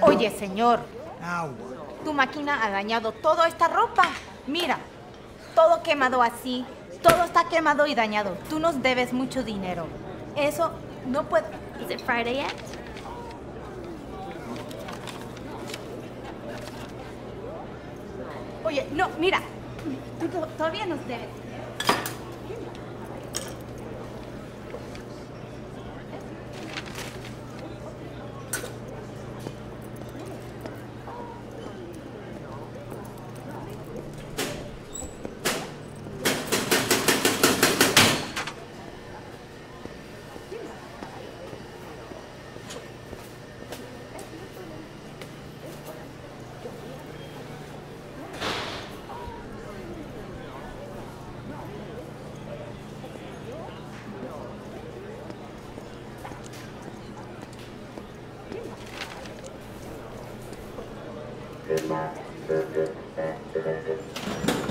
Oye, señor, Agua. tu máquina ha dañado toda esta ropa. Mira, todo quemado así. Todo está quemado y dañado. Tú nos debes mucho dinero. Eso no puede... Is it Friday yet? Oye, no, mira. Tú todavía nos debes. Good luck.